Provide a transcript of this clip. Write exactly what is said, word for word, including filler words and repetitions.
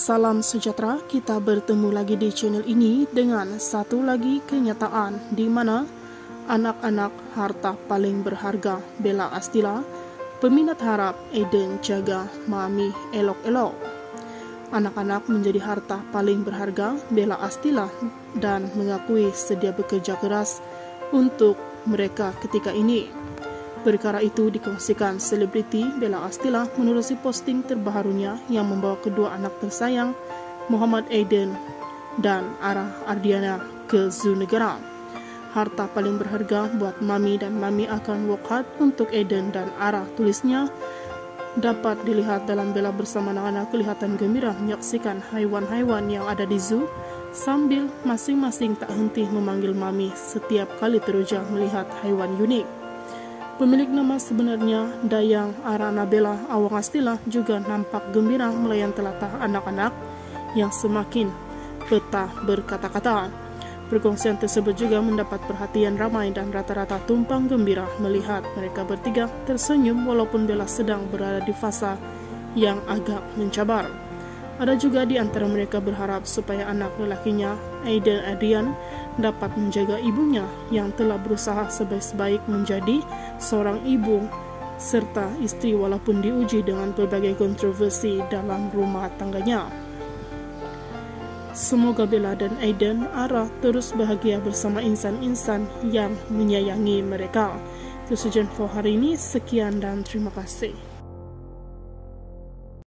Salam sejahtera, kita bertemu lagi di channel ini dengan satu lagi kenyataan di mana anak-anak harta paling berharga Bella Astila, peminat harap Eden jaga mami elok-elok. Anak-anak menjadi harta paling berharga Bella Astila dan mengakui sedia bekerja keras untuk mereka ketika ini. Perkara itu dikongsikan selebriti Bella Astila menerusi posting terbarunya yang membawa kedua anak tersayang Muhammad Eden dan Ara Ardiana ke zoo negara. Harta paling berharga buat mami dan mami akan work hard untuk Eden dan Ara, tulisnya. Dapat dilihat dalam Bella bersama anak-anak kelihatan gembira menyaksikan haiwan-haiwan yang ada di zoo sambil masing-masing tak henti memanggil mami setiap kali teruja melihat haiwan unik. Pemilik nama sebenarnya Dayang Ara Nabela Awang Astila juga nampak gembira melayan telatah anak-anak yang semakin betah berkata-kata. Perkongsian tersebut juga mendapat perhatian ramai dan rata-rata tumpang gembira melihat mereka bertiga tersenyum walaupun Bella sedang berada di fasa yang agak mencabar. Ada juga di antara mereka berharap supaya anak lelakinya, Eden Adrian, dapat menjaga ibunya yang telah berusaha sebaik-baik menjadi seorang ibu serta istri walaupun diuji dengan berbagai kontroversi dalam rumah tangganya. Semoga Bella dan Eden Ara terus bahagia bersama insan-insan yang menyayangi mereka. Itu saja info hari ini, sekian dan terima kasih.